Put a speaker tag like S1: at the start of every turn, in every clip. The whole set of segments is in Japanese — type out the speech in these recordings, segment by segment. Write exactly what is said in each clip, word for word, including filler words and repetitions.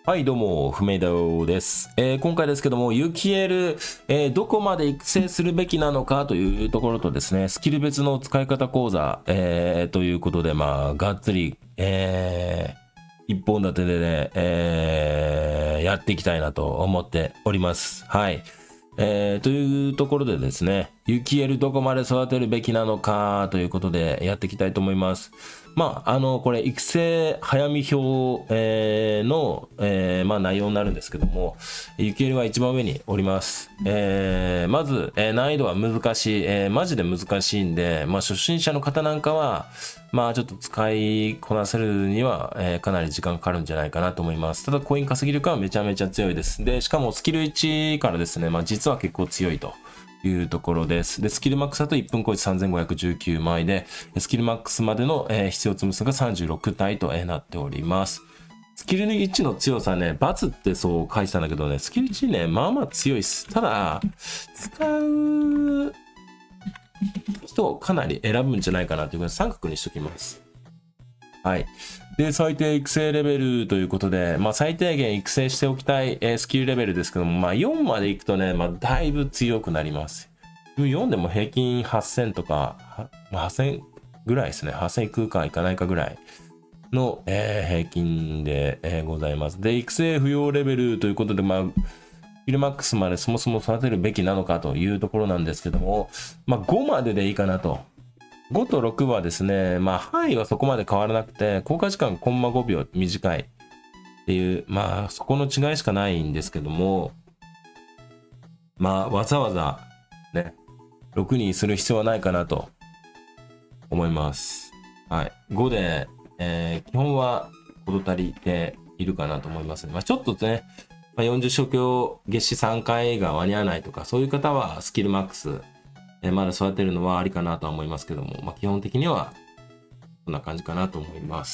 S1: はい、どうも、不明道です。えー今回ですけども、ユキエル、えーどこまで育成するべきなのかというところとですね、スキル別の使い方講座、えーということで、まあ、がっつり、えー一本立てでね、えーやっていきたいなと思っております。はい。えーというところでですね、ユキエルどこまで育てるべきなのかということでやっていきたいと思います。まあ、あの、これ、育成早見表、えーの、えーまあ、内容になるんですけども、ユキエルは一番上におります。えーまず、えー難易度は難しい、えーマジで難しいんで、まあ、初心者の方なんかは、まあ、ちょっと使いこなせるには、えーかなり時間かかるんじゃないかなと思います。ただ、コイン稼ぎ力はめちゃめちゃ強いです。で、しかもスキルいちからですね、まあ、実は結構強いと。いうところです。で、スキルマックスだといっぷんこいちさんぜんごひゃくじゅうきゅうまいで、スキルマックスまでの、えー必要積む数がさんじゅうろくたいと、えーなっております。スキルいちの強さね、バツってそう書いてたんだけどね、スキルいちね、まあまあ強いっす。ただ、使う人をかなり選ぶんじゃないかなということで、三角にしときます。はい。で、最低育成レベルということで、まあ最低限育成しておきたい、えースキルレベルですけども、まあよんまでいくとね、まあだいぶ強くなります。よんでも平均はっせんとか、はまあはっせんぐらいですね。はっせんいくかいかないかぐらいの、えー平均で、えーございます。で、育成不要レベルということで、まあ、フィルマックスまでそもそも育てるべきなのかというところなんですけども、まあごまででいいかなと。ごとろくはですね、まあ範囲はそこまで変わらなくて、効果時間コンマごびょう短いっていう、まあそこの違いしかないんですけども、まあわざわざね、ろくにする必要はないかなと思います。はい。ごで、えー基本は事足りているかなと思います。まあちょっとね、まあ、よんじゅう初強月始さんかいが間に合わないとか、そういう方はスキルマックス、えーまだ育てるのはありかなとは思いますけども、まあ基本的にはこんな感じかなと思います。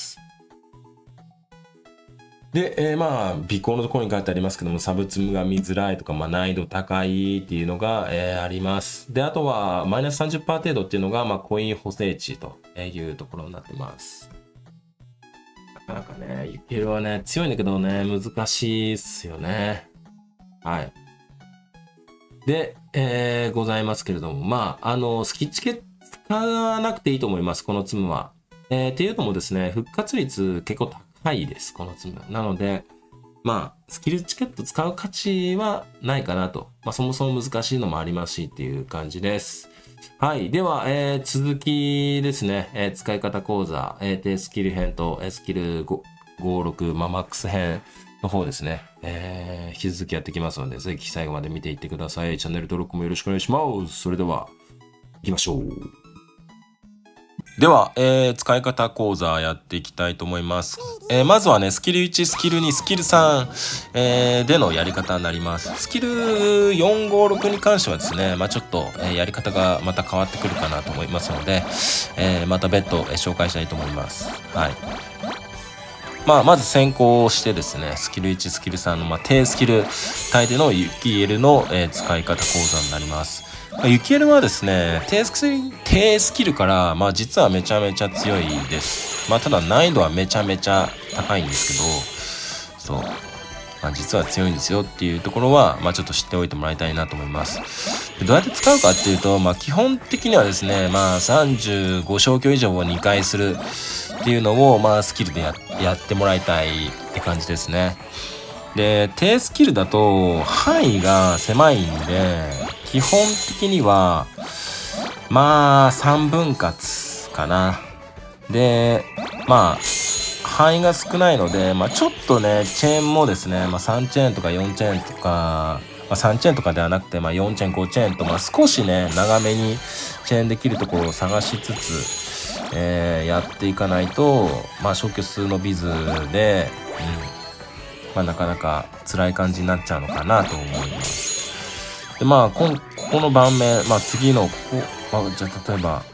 S1: で、えーまあ、尾行のところに書いてありますけども、サブ積むが見づらいとか、まあ、難易度高いっていうのが、えーあります。で、あとは、マイナスさんじゅっパーセント程度っていうのが、まあ、コイン補正値というところになってます。なかなかね、ユキエルはね、強いんだけどね、難しいっすよね。はい。で、えーございますけれども、まあ、あの、スキッチ系使わなくていいと思います、このツムは。えーっていうのもですね、復活率結構高いです、このツム。なので、まあ、スキルチケット使う価値はないかなと。まあ、そもそも難しいのもありますしっていう感じです。はい。では、えー続きですね。えー使い方講座、えー低スキル編と、えースキルご ごろく、まあ、マックス編の方ですね。えー引き続きやっていきますので、ぜひ最後まで見ていってください。チャンネル登録もよろしくお願いします。それでは、行きましょう。では、えー使い方講座やっていきたいと思います。えーまずはね、スキルいち、スキルに、スキルさん、えーでのやり方になります。スキルよん、ご、ろくに関してはですね、まあちょっと、えーやり方がまた変わってくるかなと思いますので、えーまた別途、えー紹介したいと思います。はい。まあ、まず先行してですね、スキルいち、スキルさんの、まあ、低スキル帯でのユキエルの、えー使い方講座になります。ユキエルはですね、低スキル、低スキルから、まあ実はめちゃめちゃ強いです。まあただ難易度はめちゃめちゃ高いんですけど、そう。まあ実は強いんですよっていうところは、まあちょっと知っておいてもらいたいなと思います。でどうやって使うかっていうと、まあ基本的にはですね、まあさんじゅうご消去以上をにかいするっていうのを、まあスキルでややってもらいたいって感じですね。で、低スキルだと範囲が狭いんで、基本的には、まあさんぶん割かな。で、まあ、範囲が少ないので、まあちょっとね、チェーンもですね、まあさんチェーンとかよんチェーンとか、まあさんチェーンとかではなくて、まあよんチェーン、ごチェーンと、まあ少しね、長めにチェーンできるところを探しつつ、えーやっていかないと、まあ消去数のビズで、うん、まあなかなか辛い感じになっちゃうのかなと思います。で、まあ、こんここの盤面、まあ次のここ、まあじゃあ例えば、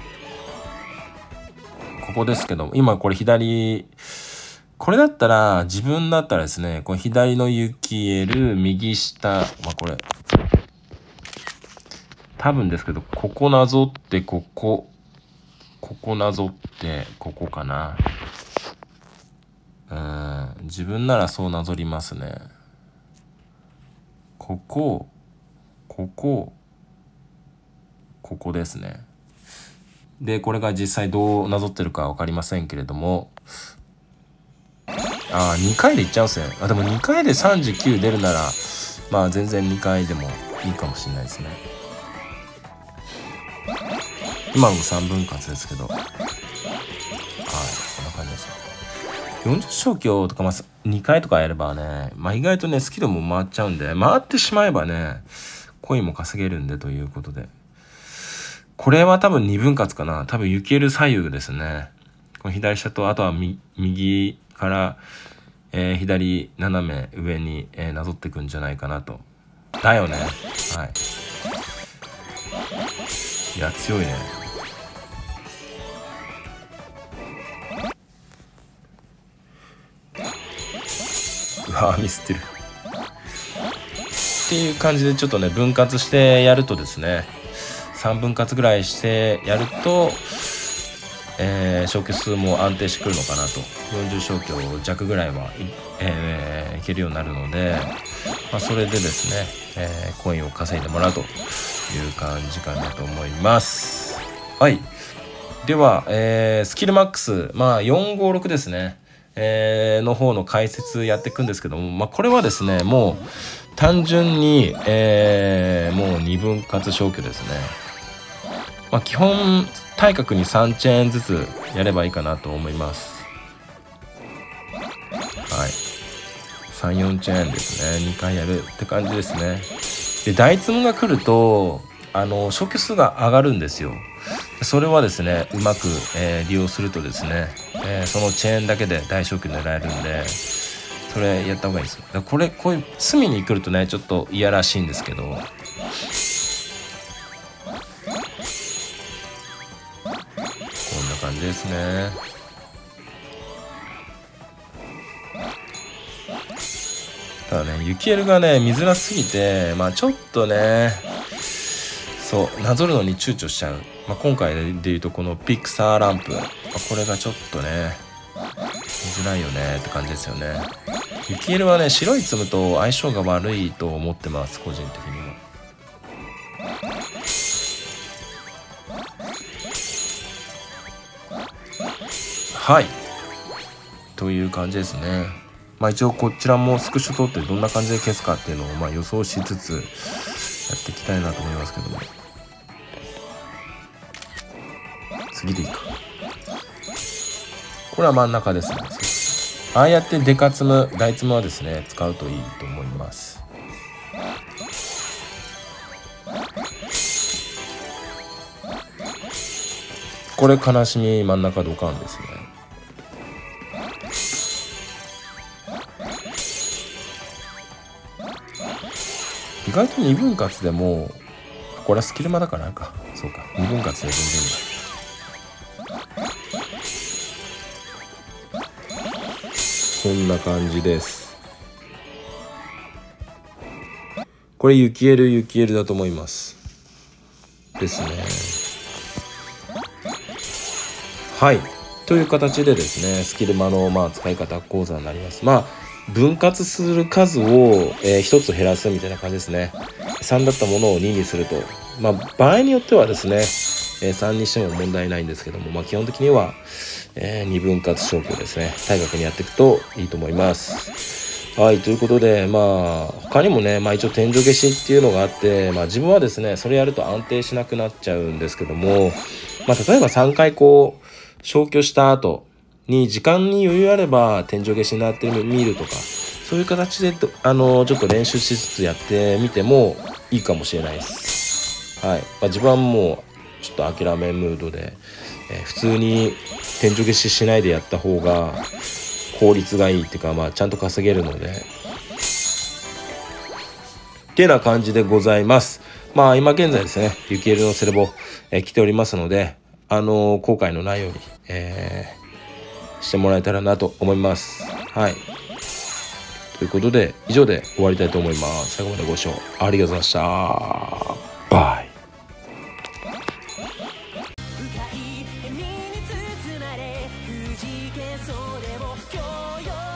S1: ここですけども、今これ左、これだったら、自分だったらですね、この左のユキエル、右下、まあこれ、多分ですけど、ここなぞってここ、ここなぞってここかな。うん。 自分ならそうなぞりますね。ここ、ここ、ここですね。で、これが実際どうなぞってるか分かりませんけれども、ああ、にかいでいっちゃうんですね。あ、でもにかいでさんじゅうきゅう出るなら、まあ全然にかいでもいいかもしれないですね。今のさんぶん割ですけど。はい、こんな感じですね。よんじゅう消去とか、まあ、にかいとかやればね、まあ意外とね、スキルも回っちゃうんで、回ってしまえばね、コインも稼げるんでということで。これは多分にぶん割かな。多分ユキエル左右ですね。この左下と、あとは右から、えー、左斜め上に、えー、なぞっていくんじゃないかなと。だよね。はい。いや、強いね。うわー、ミスってる。っていう感じでちょっとね、分割してやるとですね、さんぶん割ぐらいしてやると、えー、消去数も安定してくるのかなと。よんじゅう消去弱ぐらいは い,、えー、いけるようになるので、まあ、それでですね、えー、コインを稼いでもらうという感じかなと思います。はい。では、えー、スキルマックス、まあ、よんごろくですね、えー、の方の解説やっていくんですけども、まあ、これはですね、もう単純に、えー、もうにぶん割消去ですね。まあ、基本対角にさんチェーンずつやればいいかなと思います。はい、さん、よんチェーンですね。にかいやるって感じですね。で、大積むが来るとあの消去数が上がるんですよ。それはですね、うまく、えー、利用するとですね、えー、そのチェーンだけで大消去狙えるんで、それやった方がいいですよ。だこれこういう隅に来るとね、ちょっといやらしいんですけど、こんな感じですね。ただね、ユキエルがね見づらすぎて、まあちょっとね、そうなぞるのに躊躇しちゃう。まあ、今回でいうとこのピクサーランプ、まあ、これがちょっとね見づらいよねって感じですよね。ユキエルはね、白い積むと相性が悪いと思ってます、個人的にも。はいという感じですね。まあ一応こちらもスクショ撮ってどんな感じで消すかっていうのをまあ予想しつつやっていきたいなと思いますけども、次でいいか。これは真ん中ですね。ああやってデカ積む、大積むはですね使うといいと思います。これ悲しみ真ん中ドカンですね。意外とにぶん割でも、これはスキルマだからか、そうか、にぶん割で全然いいんだ。こんな感じです。これユキエルユキエルだと思いますですね。はいという形でですね、スキルマのまあ使い方講座になります。まあ分割する数を、えー、ひとつ減らすみたいな感じですね。さんだったものをににすると、まあ場合によってはですね、えー、さんにしても問題ないんですけども、まあ基本的には、えー、にぶん割消去ですね、対角にやっていくといいと思います。はいということで、まあ他にもね、まあ一応天井消しっていうのがあって、まあ自分はですねそれやると安定しなくなっちゃうんですけども、まあ例えばさんかいこう消去した後に時間に余裕あれば天井消しになってみるとか、そういう形であのちょっと練習しつつやってみてもいいかもしれないです。はい、まあ、自分はもうちょっと諦めムードで、えー、普通に天井消ししないでやった方が効率がいいっていうか、まあちゃんと稼げるのでってな感じでございます。まあ今現在ですね、ユキエルのセレボ、えー、来ておりますので、あのー、後悔のないように、えー、してもらえたらなと思います。はい。ということで、以上で終わりたいと思います。最後までご視聴ありがとうございました。バイ。深い笑みに包まれ、くじけそうでも今日よ